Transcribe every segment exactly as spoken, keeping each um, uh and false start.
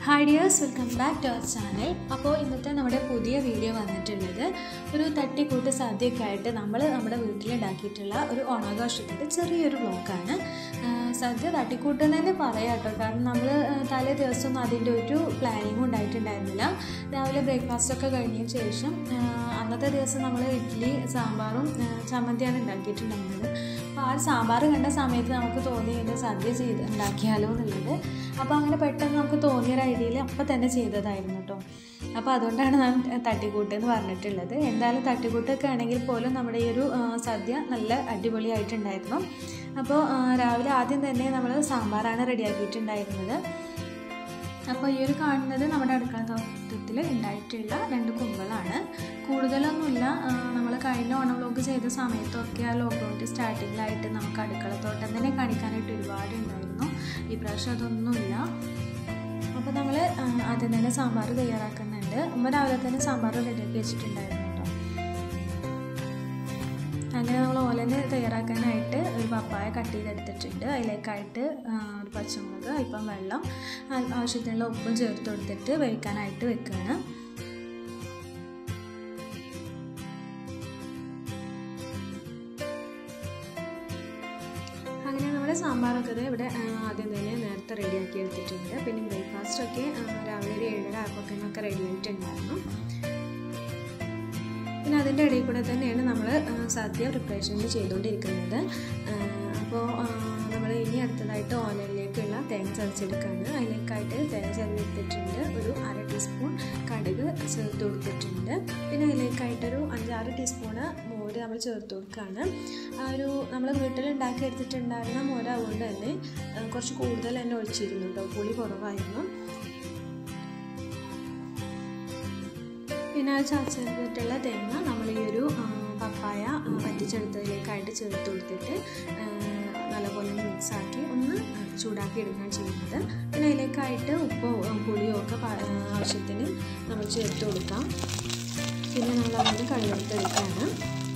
Hi dears, welcome back to our channel. അപ്പോൾ ഇന്നത്തെ നമ്മുടെ പുതിയ വീഡിയോ വന്നിട്ടുള്ളത് ഒരു തട്ടിക്കൂട്ട് സദ്യയൊക്കെയായിട്ട് നമ്മൾ നമ്മുടെ വീട്ടിലുണ്ടാക്കിയിട്ടുള്ള ഒരു ഓണാഘോഷത്തിൻ്റെ ചെറിയൊരു വ്ലോഗാണ്. സദ്യ തട്ടിക്കൂട്ടെന്ന് തന്നെ പറയാം കേട്ടോ, കാരണം നമ്മൾ തലേ ദിവസമൊന്നും അതിൻ്റെ ഒരു പ്ലാനിങ്ങും ഉണ്ടായിട്ടുണ്ടായിരുന്നില്ല. രാവിലെ ബ്രേക്ക്ഫാസ്റ്റൊക്കെ കഴിഞ്ഞതിന് ശേഷം അന്നത്തെ ദിവസം നമ്മൾ ഇഡ്ഡലി സാമ്പാറും ചമ്മന്തിയാണ് ഉണ്ടാക്കിയിട്ടുണ്ടായിരുന്നത്. അപ്പോൾ ആ ഒരു സാമ്പാർ കണ്ട സമയത്ത് നമുക്ക് തോന്നി ഇതിൻ്റെ സദ്യ ചെയ്ത് ഉണ്ടാക്കിയാലോ എന്നുള്ളത്. അപ്പോൾ അങ്ങനെ പെട്ടെന്ന് നമുക്ക് തോന്നിയൊരു ഐഡിയയിൽ അപ്പം തന്നെ ചെയ്തതായിരുന്നു കേട്ടോ. അപ്പോൾ അതുകൊണ്ടാണ് ഞാൻ തട്ടിക്കൂട്ട് എന്ന് പറഞ്ഞിട്ടുള്ളത്. എന്തായാലും തട്ടിക്കൂട്ടൊക്കെ ആണെങ്കിൽ പോലും നമ്മുടെ ഈ ഒരു സദ്യ നല്ല അടിപൊളിയായിട്ടുണ്ടായിരുന്നു. അപ്പോൾ രാവിലെ ആദ്യം തന്നെ നമ്മൾ സാമ്പാറാണ് റെഡിയാക്കിയിട്ടുണ്ടായിരുന്നത്. അപ്പോൾ ഈ ഒരു കാണുന്നത് നമ്മുടെ അടുക്കള തോട്ടത്തിൽ ഉണ്ടായിട്ടുള്ള രണ്ട് കുമ്പളാണ്. കൂടുതലൊന്നുമില്ല. നമ്മൾ കഴിഞ്ഞ ഓണം വ്ലോഗ് ചെയ്ത സമയത്തൊക്കെ ആ ലോക്ക്ഡൗണിൻ്റെ സ്റ്റാർട്ടിങ്ങിലായിട്ട് നമുക്ക് അടുക്കളത്തോട്ടം തന്നെ കാണിക്കാനായിട്ട് ഒരുപാട് ഉണ്ടായിരുന്നു. ഈ പ്രാവശ്യം അതൊന്നുമില്ല. അപ്പോൾ നമ്മൾ ആദ്യം തന്നെ സാമ്പാർ തയ്യാറാക്കുന്നുണ്ട്. ഉമ്മ രാവിലെ തന്നെ സാമ്പാർ റെഡിയാക്കി വെച്ചിട്ടുണ്ടായിരുന്നു കേട്ടോ. അങ്ങനെ നമ്മൾ ഓലന് തയ്യാറാക്കാനായിട്ട് ഒരു പപ്പായ കട്ട് ചെയ്തെടുത്തിട്ടുണ്ട്. അതിലേക്കായിട്ട് ഒരു പച്ചമുളക്, ഇപ്പം വെള്ളം, ആവശ്യത്തിനുള്ള ഉപ്പും ചേർത്ത് കൊടുത്തിട്ട് വേവിക്കാനായിട്ട് വെക്കുകയാണ്. അങ്ങനെ നമ്മുടെ സാമ്പാറൊക്കെ ഇവിടെ ആദ്യം തന്നെ നേരത്തെ റെഡിയാക്കി എടുത്തിട്ടുണ്ട്. പിന്നെ ബ്രേക്ക്ഫാസ്റ്റൊക്കെ രാവിലെ ഒരു ഏഴര ആകുമ്പോഴൊക്കെ റെഡി ആയിട്ടുണ്ടായിരുന്നു. പിന്നെ അതിൻ്റെ ഇടയിൽ കൂടെ തന്നെയാണ് നമ്മൾ സദ്യ പ്രിപ്പറേഷൻ ചെയ്തുകൊണ്ടിരിക്കുന്നത്. അപ്പോൾ നമ്മൾ ഇനി അടുത്തതായിട്ട് ഓലയിലേക്കുള്ള തേങ്ങ ചതച്ചെടുക്കുകയാണ്. അതിലേക്കായിട്ട് തേങ്ങ ചതച്ചെടുത്തിട്ടുണ്ട്. ഒരു അര ടീസ്പൂൺ കടുക് ചേർത്ത് കൊടുത്തിട്ടുണ്ട്. പിന്നെ അതിലേക്കായിട്ടൊരു അഞ്ചാറ് ടീസ്പൂണ് മോര് നമ്മൾ ചേർത്ത് കൊടുക്കുകയാണ്. ആ ഒരു നമ്മൾ വീട്ടിലുണ്ടാക്കി എടുത്തിട്ടുണ്ടായിരുന്ന മോര് അതുകൊണ്ട് തന്നെ കുറച്ച് കൂടുതൽ തന്നെ ഒഴിച്ചിരുന്നു കേട്ടോ. പുളി കുറവായിരുന്നു. പിന്നെ അത് ചതച്ചെടുത്തിട്ടുള്ള തേങ്ങ നമ്മൾ ഈ ഒരു പപ്പായ വറ്റിച്ചെടുത്തതിലേക്കായിട്ട് ചേർത്ത് കൊടുത്തിട്ട് നല്ലപോലെ മിക്സാക്കി ഒന്ന് ചൂടാക്കി എടുക്കുകയാണ് ചെയ്യുന്നത്. പിന്നെ അതിലേക്കായിട്ട് ഉപ്പോ പുളിയോ ഒക്കെ ആവശ്യത്തിന് നമ്മൾ ചേർത്ത് കൊടുക്കാം. പിന്നെ നമ്മൾ അതിന് കഴുകിയെടുത്തെടുക്കുകയാണ്.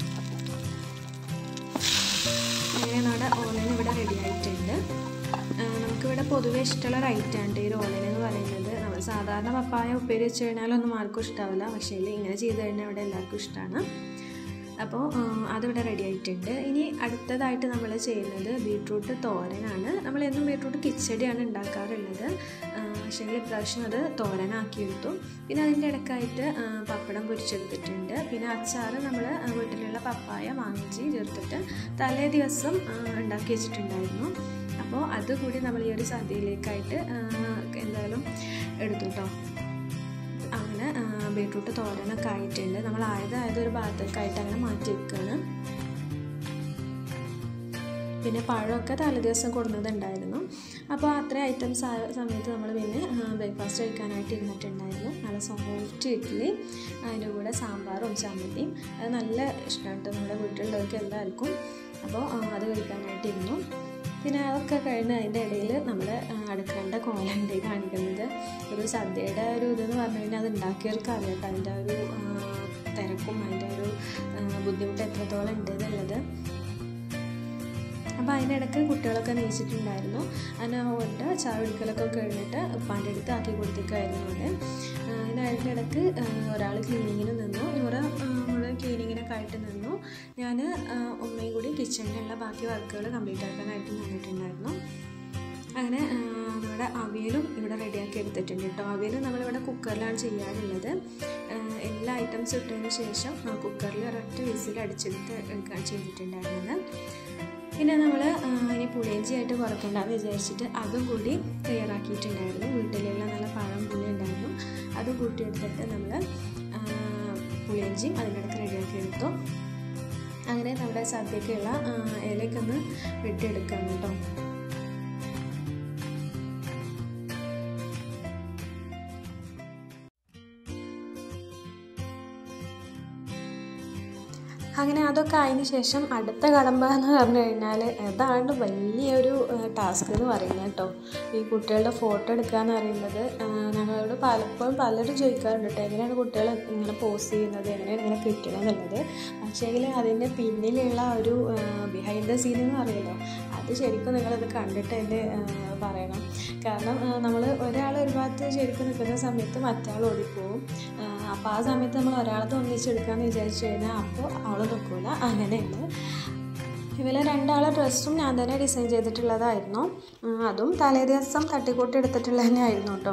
അങ്ങനെ നമ്മുടെ ഓലൻ ഇവിടെ റെഡി ആയിട്ടുണ്ട്. നമുക്കിവിടെ പൊതുവേ ഇഷ്ടമുള്ള റൈറ്റാണ് ഈ ഒരു ഓലൻ എന്ന് പറയുന്നത്. നമ്മൾ സാധാരണ പപ്പായ ഉപ്പേരി വെച്ച് കഴിഞ്ഞാലൊന്നും ആർക്കും ഇഷ്ടാവില്ല. പക്ഷേ ഇങ്ങനെ ചെയ്ത് കഴിഞ്ഞാൽ ഇവിടെ എല്ലാവർക്കും ഇഷ്ടമാണ്. അപ്പോൾ അതിവിടെ റെഡി ആയിട്ടുണ്ട്. ഇനി അടുത്തതായിട്ട് നമ്മൾ ചെയ്യുന്നത് ബീട്രൂട്ട് തോരനാണ്. നമ്മളെന്നും ബീട്രൂട്ട് കിച്ചടിയാണ് ഉണ്ടാക്കാറുള്ളത്. പക്ഷേ ഇപ്രാവശ്യം അത് തോരനാക്കിയെടുത്തു. പിന്നെ അതിൻ്റെ ഇടയ്ക്കായിട്ട് പപ്പടം പൊരിച്ചെടുത്തിട്ടുണ്ട്. പിന്നെ അച്ചാർ നമ്മൾ വീട്ടിലുള്ള പപ്പായ വാങ്ങിച്ച് ചേർത്തിട്ട് തലേ ദിവസം ഉണ്ടാക്കി വെച്ചിട്ടുണ്ടായിരുന്നു. അപ്പോൾ അതുകൂടി നമ്മൾ ഈ ഒരു സദ്യയിലേക്കായിട്ട് എന്തായാലും എടുത്തു കേട്ടോ. അങ്ങനെ ബീട്രൂട്ട് തോരനൊക്കെ ആയിട്ടുണ്ട്. നമ്മൾ ആയതായത് ഒരു ഭാഗത്തേക്കായിട്ട് അങ്ങനെ മാറ്റി വെക്കുകയാണ്. പിന്നെ പഴമൊക്കെ തലേ ദിവസം കൊടുക്കുന്നതുണ്ടായിരുന്നു. അപ്പോൾ അത്രയും ഐറ്റംസ് ആയ സമയത്ത് നമ്മൾ പിന്നെ ബ്രേക്ക്ഫാസ്റ്റ് കഴിക്കാനായിട്ട് ഇരുന്നിട്ടുണ്ടായിരുന്നു. നല്ല സോഫ്റ്റ് ഇഡ്ഡലി, അതിൻ്റെ കൂടെ സാമ്പാറും ചമ്മന്തിയും. അത് നല്ല ഇഷ്ടമാണ് കേട്ടോ നമ്മുടെ വീട്ടിലുള്ളവർക്ക് എല്ലാവർക്കും. അപ്പോൾ അത് കഴിക്കാനായിട്ടിരുന്നു. പിന്നെ അതൊക്കെ കഴിഞ്ഞ് അതിൻ്റെ ഇടയിൽ നമ്മൾ അടുക്കളേൻ്റെ കോലുണ്ട് കാണിക്കുന്നത്. ഒരു സദ്യയുടെ ഒരു ഇതെന്ന് പറഞ്ഞു കഴിഞ്ഞാൽ അത് ഉണ്ടാക്കിയവർക്ക് അറിയാം അതിൻ്റെ ഒരു തിരക്കും അതിൻ്റെ ഒരു ബുദ്ധിമുട്ട് എത്രത്തോളം ഉണ്ട് എന്നുള്ളത്. അപ്പോൾ അതിനിടയ്ക്ക് കുട്ടികളൊക്കെ നയിച്ചിട്ടുണ്ടായിരുന്നു. അതിന് കൊണ്ട് ചായ കുടിക്കലൊക്കെ കഴിഞ്ഞിട്ട് ഉപ്പാൻ്റെ അടുത്ത് ആക്കി കൊടുത്തിട്ടായിരുന്നു അവിടെ. അതിന് അതിൻ്റെ ഇടയ്ക്ക് ഒരാൾ ക്ലീനിങ്ങിന് നിന്നു, നൂറ് മുഴുവൻ ക്ലീനിങ്ങിനൊക്കെ ആയിട്ട് നിന്നു. ഞാൻ ഉമ്മയും കൂടി കിച്ചണിലുള്ള ബാക്കി വർക്കുകൾ കംപ്ലീറ്റ് ആക്കാനായിട്ട് നിന്നിട്ടുണ്ടായിരുന്നു. അങ്ങനെ നമ്മുടെ അവിയലും ഇവിടെ റെഡിയാക്കി എടുത്തിട്ടുണ്ട് കേട്ടോ. അവിയലും നമ്മളിവിടെ കുക്കറിലാണ് ചെയ്യാറുള്ളത്. എല്ലാ ഐറ്റംസ് ഇട്ടതിന് ശേഷം കുക്കറിൽ ഒരൊറ്റ വിസിൽ അടിച്ചെടുത്ത് എടുക്കാൻ ചെയ്തിട്ടുണ്ടായിരുന്നത്. പിന്നെ നമ്മൾ ഇനി പുളിയിഞ്ചിയായിട്ട് കുറയ്ക്കേണ്ടെന്ന് വിചാരിച്ചിട്ട് അതും കൂടി തയ്യാറാക്കിയിട്ടുണ്ടായിരുന്നു. വീട്ടിലുള്ള നല്ല പഴം പുളി ഉണ്ടായിരുന്നു. അത് കൂട്ടിയെടുത്തിട്ട് നമ്മൾ പുളിയിഞ്ചിയും അതിനിടയ്ക്ക് റെഡിയാക്കി എടുത്തു. അങ്ങനെ നമ്മുടെ സദ്യക്കുള്ള ഇലയ്ക്കൊന്ന് വെട്ടിയെടുക്കാം കേട്ടോ. അങ്ങനെ അതൊക്കെ ആയതിനു ശേഷം അടുത്ത കടമ്പ എന്ന് പറഞ്ഞു കഴിഞ്ഞാൽ അതാണ് വലിയൊരു ടാസ്ക് എന്ന് പറയുന്നത് കേട്ടോ. ഈ കുട്ടികളുടെ ഫോട്ടോ എടുക്കുക എന്ന് പറയുന്നത് ഞങ്ങളോട് പലപ്പോഴും പലരും ചോദിക്കാറുണ്ട് കേട്ടോ, എങ്ങനെയാണ് കുട്ടികൾ ഇങ്ങനെ പോസ്റ്റ് ചെയ്യുന്നത്, എങ്ങനെയാണ് ഇങ്ങനെ കിട്ടണത് എന്നുള്ളത്. പക്ഷേങ്കിൽ അതിൻ്റെ പിന്നിലുള്ള ഒരു ബിഹൈൻഡ് ദ സീൻ എന്ന് പറയുമല്ലോ, അത് ശരിക്കും നിങ്ങളത് കണ്ടിട്ട് എൻ്റെ പറയണം. കാരണം നമ്മൾ ഒരാൾ ഒരു ഭാഗത്ത് ശരിക്കും നിൽക്കുന്ന സമയത്ത് മറ്റാൾ ഓടിപ്പോവും. അപ്പോൾ ആ സമയത്ത് നമ്മൾ ഒരാളത് ഒന്നിച്ചെടുക്കാമെന്ന് വിചാരിച്ചു കഴിഞ്ഞാൽ അപ്പോൾ അവൾ നിൽക്കില്ല. അങ്ങനെയുണ്ട്. ഇവരെ രണ്ടാളെ ഡ്രസ്സും ഞാൻ തന്നെ ഡിസൈൻ ചെയ്തിട്ടുള്ളതായിരുന്നു. അതും തലേ ദിവസം തട്ടിക്കൂട്ടി എടുത്തിട്ടുള്ളത് തന്നെ ആയിരുന്നു കേട്ടോ.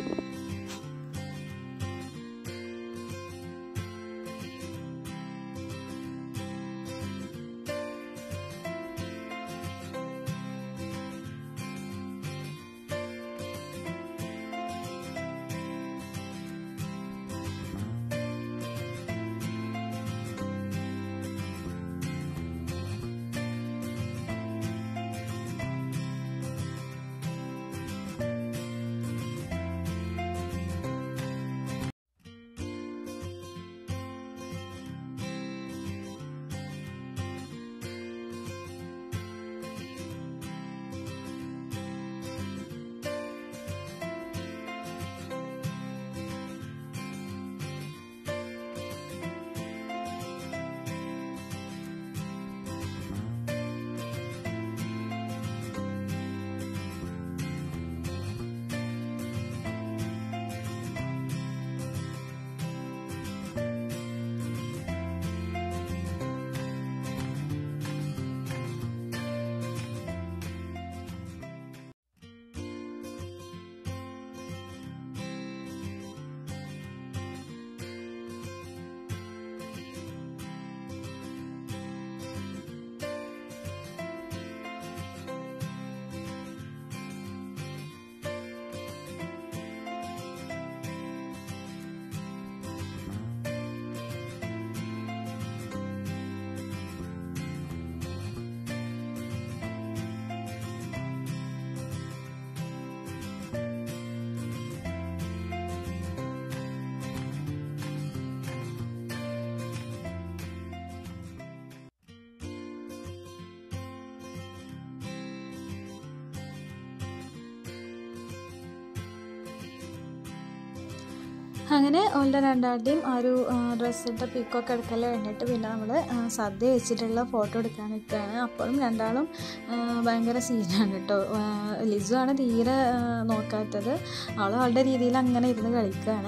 അങ്ങനെ ഓളുടെ രണ്ടാളുടെയും ആ ഒരു ഡ്രസ്സിൻ്റെ പിക്കൊക്കെ എടുക്കൽ കഴിഞ്ഞിട്ട് പിന്നെ നമ്മൾ സദ്യ വെച്ചിട്ടുള്ള ഫോട്ടോ എടുക്കാൻ നിൽക്കുകയാണ്. അപ്പോഴും രണ്ടാളും ഭയങ്കര സീനാണ് കേട്ടോ. ലിസു ആണ് തീരെ നോക്കാത്തത്. അവൾ അവളുടെ രീതിയിൽ അങ്ങനെ ഇരുന്ന് കളിക്കുകയാണ്.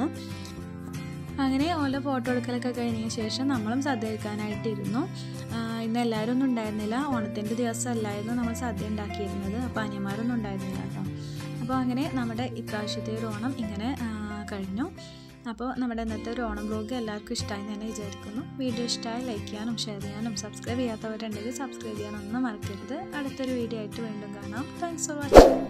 അങ്ങനെ ഓളുടെ ഫോട്ടോ എടുക്കലൊക്കെ കഴിഞ്ഞതിന് ശേഷം നമ്മളും സദ്യ കഴിക്കാനായിട്ടിരുന്നു. ഇന്ന് എല്ലാവരും ഒന്നും ഉണ്ടായിരുന്നില്ല. ഓണത്തിൻ്റെ ദിവസം അല്ലായിരുന്നു നമ്മൾ സദ്യ ഉണ്ടാക്കിയിരുന്നത്. അപ്പോൾ അനിയന്മാരൊന്നും ഉണ്ടായിരുന്നില്ല കേട്ടോ. അപ്പോൾ അങ്ങനെ നമ്മുടെ ഇപ്രാവശ്യത്തെ ഒരു ഓണം ഇങ്ങനെ കഴിഞ്ഞു. അപ്പോൾ നമ്മുടെ ഇന്നത്തെ ഒരു ഓണം വ്ലോഗ് എല്ലാവർക്കും ഇഷ്ടമായി എന്ന് തന്നെ വിചാരിക്കുന്നു. വീഡിയോ ഇഷ്ടമായി ലൈക്ക് ചെയ്യാനും ഷെയർ ചെയ്യാനും സബ്സ്ക്രൈബ് ചെയ്യാത്തവരുണ്ടെങ്കിൽ സബ്സ്ക്രൈബ് ചെയ്യാനൊന്നും മറക്കരുത്. അടുത്തൊരു വീഡിയോ ആയിട്ട് വീണ്ടും കാണാം. Thanks for watching.